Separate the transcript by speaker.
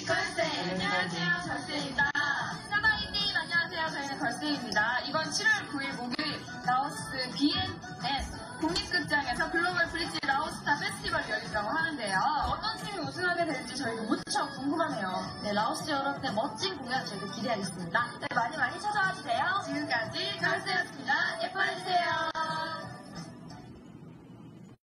Speaker 1: 걸스. 안녕하세요, 걸스입니다. 사바이님 안녕하세요. 저희는 걸스입니다. 이번 7월 9일 목요일 라오스 BNN 국립극장에서 글로벌 브릿지 라오스타 페스티벌이 열린다고 하는데요. 어떤 팀이 우승하게 될지 저희도 무척 궁금하네요.
Speaker 2: 네, 라오스 여러분의 멋진 공연 저희도 기대하겠습니다.
Speaker 1: 네, 많이 많이 찾아와 주세요. 지금까지 걸스였습니다. 예뻐해주세요.